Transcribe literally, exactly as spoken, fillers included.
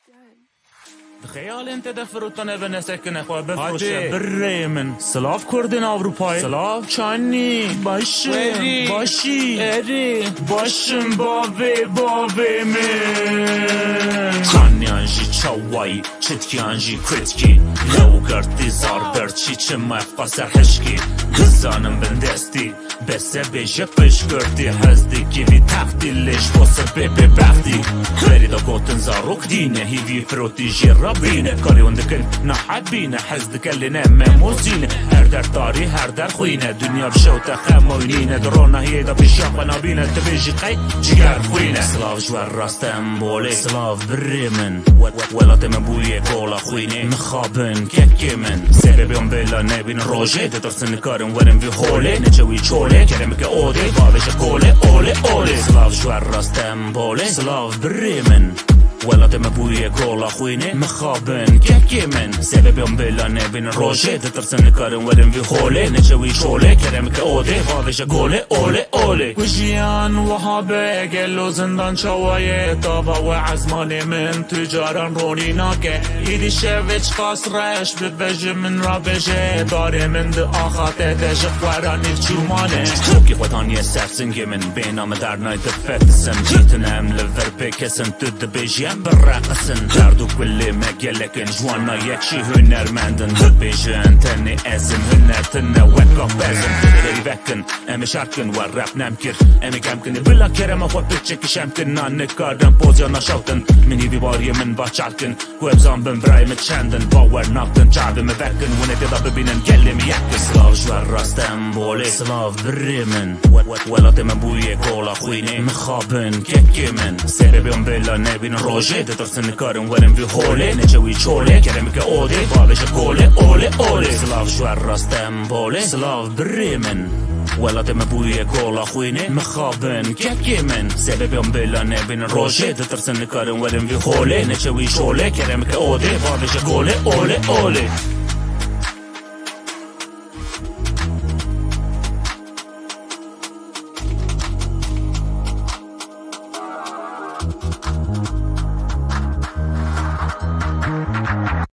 خیال انت دفروتانه به نسکن خواه بفروشه برمن سلاف کردن اروپای سلاف چانی باشی باشی اری باشم باوی باوی من خانیانجی چاوایی چتکیانجی کریتکی لو گردی زار برچی چه مفقا سرحشکی گزانم بندستی بسه بیشه پش کردی هزدی گیوی تختیلش باسه ببه بختی برید آگوتن زاروک دینه هیوی فروتی جیرا بینه کاری وندکن نحد بینه حزدک اللي نمه موزینه هر در داری هر در خوینه دنیا بشوتا خموینینه درونه هیدا بشاق نابینه تبیجی قی جگر خوینه سلاف جوار راستم بولی سلاف بری من ولات من بوی گولا خوینه مخابن ککی من سببیم بلا نبین روژه دترسن کارم ورم وی خوله نجوی چوله کرم که اوده باوش کوله اوله اوله سلاف جوار راستم بولی سلاف بری من ولات من بوی گولا خوینه مخابن ککی من سببیم بلا نبین روژه دترسن کارم ورم وی خوله نجوی چوله کرم که اوده باوش کوله اوله اوله وجیان وهابه گلو زندان چوایه تابا و عزمان من تجاران رونی ناکه ایدی شویچ خاص رش ببجه من را بجه داره من ده آخاته دجه ورانی چومانه خوکی خودانی سرسنگی من بینام در نای دفتسم جیتنم لور بکسن تو ده بجیم برقسن دردو کلی مگلکن جوانا یکشی هنرمندن ده بجن تنی ازم هنر تنه وکا بزن ری وکن امی شرکن و رپ نمکر امی کمکنی بلا کرم خود بچکی شمکن نان نکاردن پوزیا نشوتن منی بیباری من با چالکن کوبزان بن برای متشندن باور نافتن چعب مبکن ونه دیدا ببینن گلی میکن سلاف جوار راستم بولی سلاف بری من ولات من بوی گولا خوینه مخابن ککی من سببیم بلا نبین روژه دترسن کارم ورم وی خوله نجوی چوله کرم که اوده باوش کوله اوله اوله سلاف جوار راستم بولی سلاف بری من ولات من بوی گولا خوینه مخابن ککی من سببیم بلا نبین روژه دترسن کارم ورم وی خوله نجوی چوله کرم که اوده باوش کوله اوله اوله